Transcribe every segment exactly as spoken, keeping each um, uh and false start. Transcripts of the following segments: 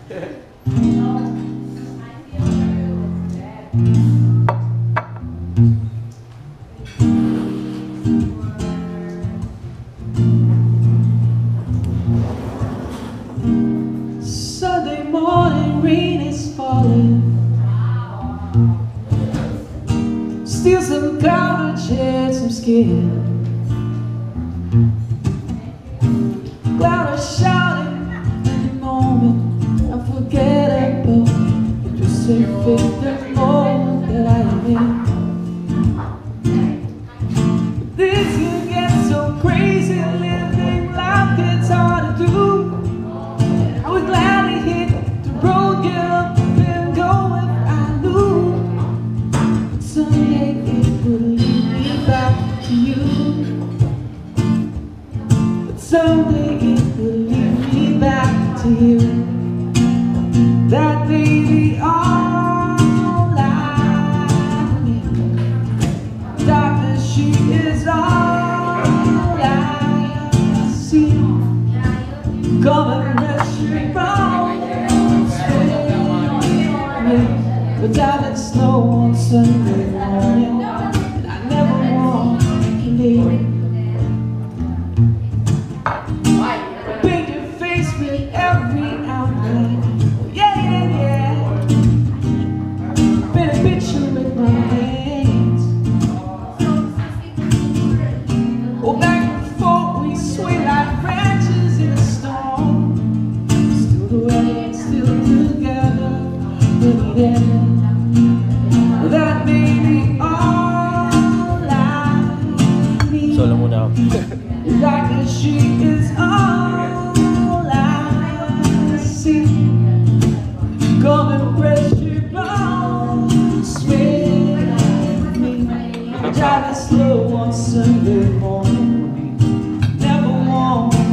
Sunday morning, rain is falling. Steal some courage, shed some skin. Cloud is shouting in the moment, unforgettable. It was a fit the moment that I am in. This can get so crazy, living life gets hard to do. I would gladly hit the road, get up and go if I knew. But someday it would lead me back to you. But someday it will lead me back to you. That baby all I need. Darkness, she is all I see. Come and rescue bones, but down in snow on Sunday morning, and I never want to leave. Paint your face with every outline, yeah, yeah, yeah. Paint a picture with my hands. Oh, back before we sway like branches in a storm. Still the way, still together, but yeah. That may be all I need. Solo muna ako. Like she is all I see. Come and press your bones with me. Driving slow on Sunday morning, never want to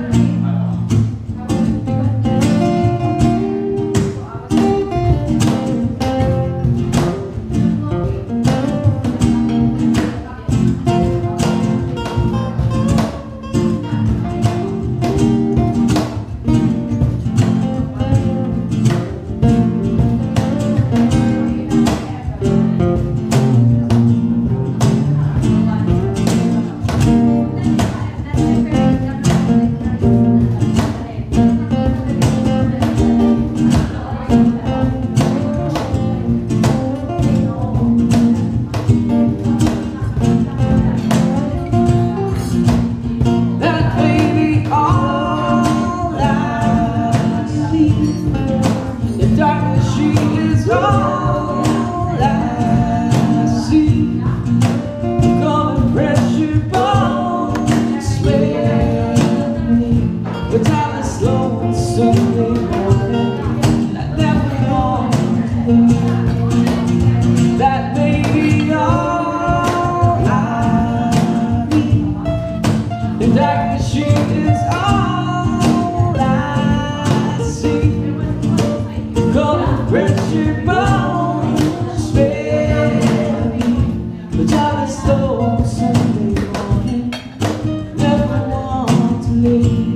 that may be all I need. In darkness she is all I see. Come and press your bones, baby. But I was slow Sunday morning, never want to leave.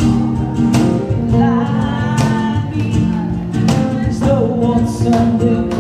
Sunday.